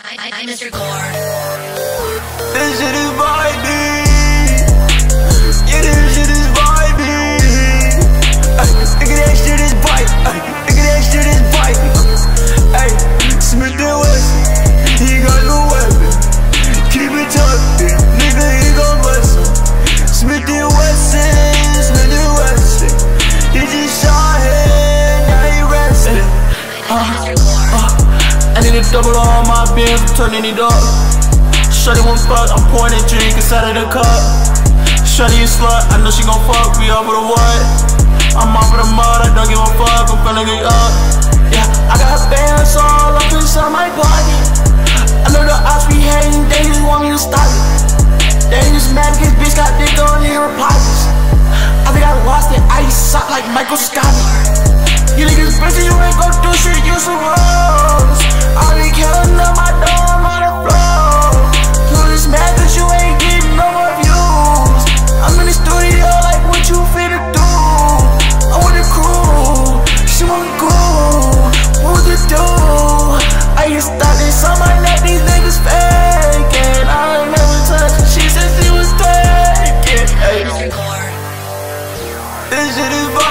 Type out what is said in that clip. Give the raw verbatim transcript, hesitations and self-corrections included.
I, I, Mister Gore. This shit is vibey. Yeah, this shit is vibey. Ay, nigga, that shit is vibe. Ay, nigga, that shit is vibe. Ay, Smith and Wesson, he got no weapon. Keep it tucked in, nigga, he gon' bust him. Smith and Wesson, Smith and Wesson, he just shot him, now he resting. Uh, uh, I need to double on my beer, turning it up. Shorty won't fuck, I'm pouring a drink inside of the cup. Shorty a slut, I know she gon' fuck me up with a what? I'm off of the mud, I don't give a fuck, I'm finna get up. Yeah, I got bands all up inside my pocket. I know the ops be hating, they just want me to stop it. They just mad cause bitch got dick on in her pockets. I think I lost it, I suck like Michael Scott. You niggas bitches, you ain't gon' do shit, you some hoes. I be killing up my dome on the floor. You just mad cause you ain't getting no more views. I'm in the studio like what you finna do. I want the crew, she want me cool. What to do? I get stuck in some my neck, these niggas faking. I ain't never touched her, she said she was taking. Hey. This shit is fun.